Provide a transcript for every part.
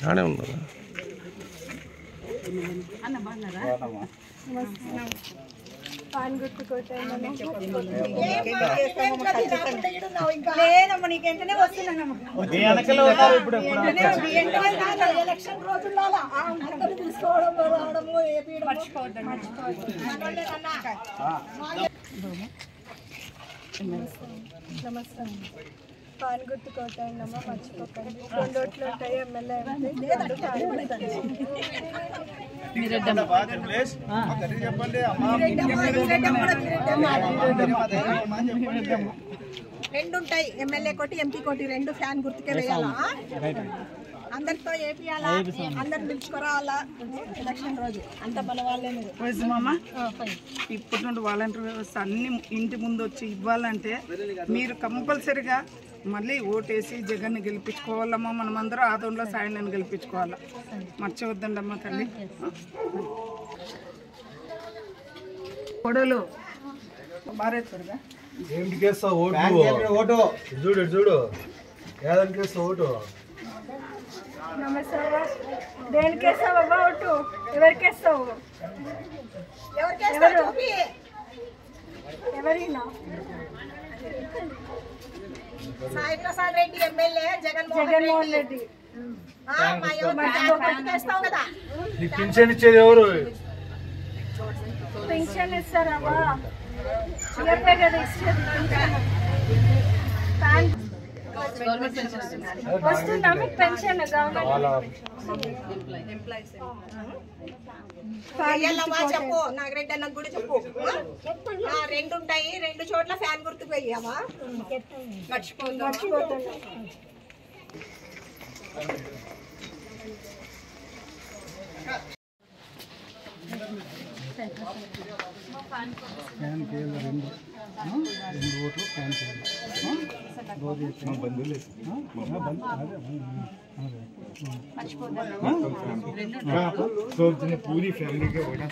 ఆడే ఉన్నారా? పాన్ గుర్తు కొట్టండి. లేదమ్మా నీకెంటనే వస్తున్నానమ్మా. ఎలక్షన్ రోజుల్లో అందరూ తీసుకోవడం రావడము నమస్తే. పాన్ గుర్తు కొట్టండి అమ్మ, మర్చిపోకండి. 2 ఓట్లు ఉంటాయి. ఎమ్మెల్యే రెండు ఉంటాయి. ఎమ్మెల్యే కోటి, ఎంపీ కోటి, 2 ఫ్యాన్ గుర్తుకే వేయాలా? అందరితో ఏపీయాలా? అందరిని పిలుచుకురావాలా? ఎలక్షన్ రోజు అంత మన వాళ్ళే ఇప్పటి నుండి వాలంటీర్ వ్యవస్థ అన్ని ఇంటి ముందు వచ్చి ఇవ్వాలంటే మీరు కంపల్సరిగా మళ్ళీ ఓటేసి జగన్ని గెలిపించుకోవాలమ్మా. మనమందరం ఆదంలో సాయిని గెలిపించుకోవాలా, మర్చివద్దండమ్మా తల్లి. కొడలు బాగా త్వరగా ఓటు చూడు చూడు ఏదానికేస్తా ఓటు. నమస్తే. దేనికి వేస్తావు అబ్బా ఓటు? ఎవరికి వేస్తావు? ఎవరినా? సాయి ప్రసాద్ రెడ్డి ఎమ్మెల్యే, జగన్మోహన్ రెడ్డి. పింఛన్ ఇచ్చేది ఎవరు? పెన్షన్ ఇస్తారమ్మా, చెప్పే కదా ఇచ్చేది. వస్తుందా మీకు పెన్షన్? చెప్పు నాగరెడ్డి అన్న కూడా చెప్పు. 2 ఉంటాయి, 2 చోట్ల ఫ్యాన్ గుర్తుకు పోయామా? మర్చిపోతాను. पूरी फैमिली के वोट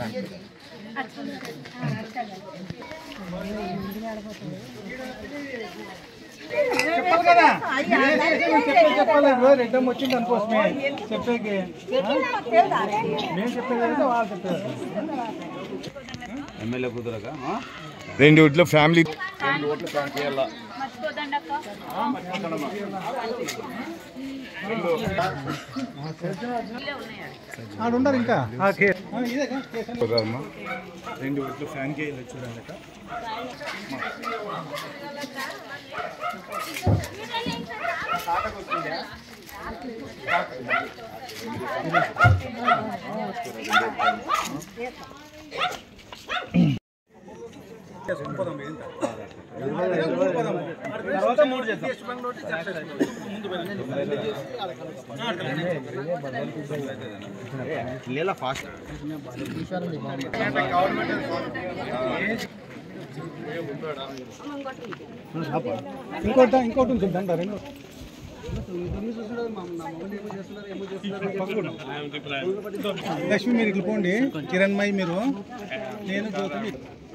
చెప్పాలి కదా, చెప్పాలి. రెడ్డం వచ్చింది అనుకోసమే చెప్పేకి నేను చెప్పేది వాళ్ళు చెప్పారు. ఎమ్మెల్యే కుదరగా 2 ఓట్ల ఫ్యామిలీ 2 ఓట్లు ఫ్యాన్ చేయాలా? ఆడుంటారు ఇంకా 2 ఓట్లు ఫ్యాన్ కి చూడండి. తర్వాత 3 చేద్దాం. ఫాస్ట్ ఇంకోటి ఉంటుంది అంట. 2 లక్ష్మి మీరు ఇట్లా పోండి, కిరణ్మయి మీరు, నేను జ్యోతి.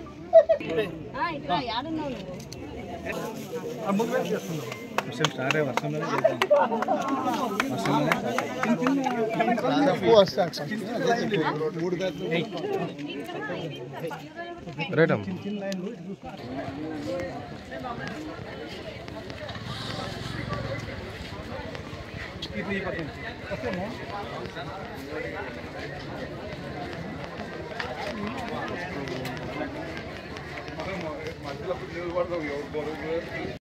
స్టార్ట్ వర్షంలోనే మధ్యలో